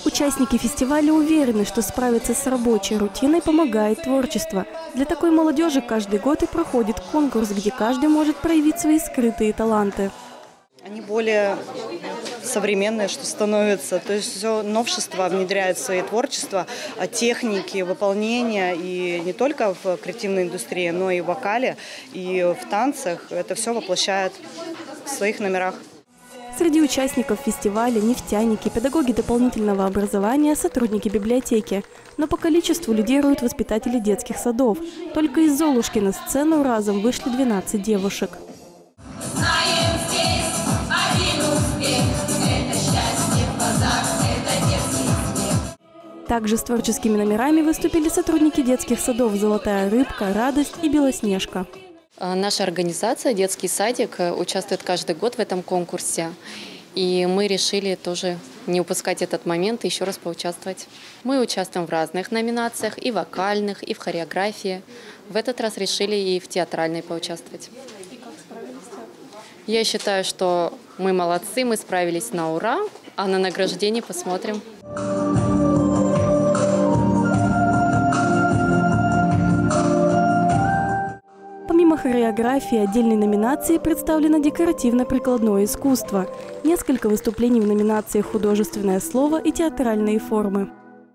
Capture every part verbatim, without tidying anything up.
Участники фестиваля уверены, что справиться с рабочей рутиной помогает творчество. Для такой молодежи каждый год и проходит конкурс, где каждый может проявить свои скрытые таланты. Они более современные, что становятся. То есть все новшества внедряют в свои творчества, техники выполнения, и не только в креативной индустрии, но и в вокале, и в танцах. Это все воплощают в своих номерах. Среди участников фестиваля нефтяники, педагоги дополнительного образования, сотрудники библиотеки. Но по количеству лидируют воспитатели детских садов. Только из «Золушки» на сцену разом вышли двенадцать девушек. Также с творческими номерами выступили сотрудники детских садов «Золотая рыбка», «Радость» и «Белоснежка». Наша организация «Детский садик» участвует каждый год в этом конкурсе. И мы решили тоже не упускать этот момент и еще раз поучаствовать. Мы участвуем в разных номинациях, и вокальных, и в хореографии. В этот раз решили и в театральной поучаствовать. Я считаю, что мы молодцы, мы справились на ура, а на награждение посмотрим. Помимо хореографии, отдельной номинации представлено декоративно-прикладное искусство. Несколько выступлений в номинациях «Художественное слово» и «Театральные формы».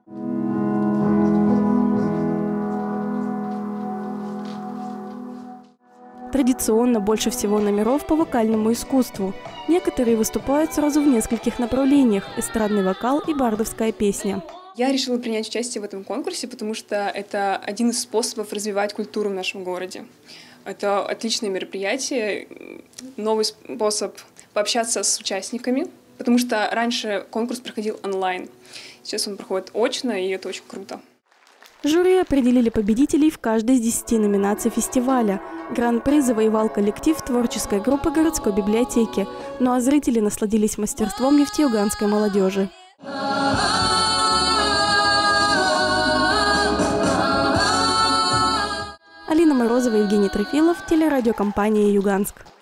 Традиционно больше всего номеров по вокальному искусству. Некоторые выступают сразу в нескольких направлениях – эстрадный вокал и бардовская песня. Я решила принять участие в этом конкурсе, потому что это один из способов развивать культуру в нашем городе. Это отличное мероприятие, новый способ пообщаться с участниками, потому что раньше конкурс проходил онлайн. Сейчас он проходит очно, и это очень круто. Жюри определили победителей в каждой из десяти номинаций фестиваля. Гран-при завоевал коллектив творческой группы городской библиотеки. Ну а зрители насладились мастерством нефтеюганской молодежи. Алина Морозова, Евгений Трефилов, телерадиокомпания «Юганск».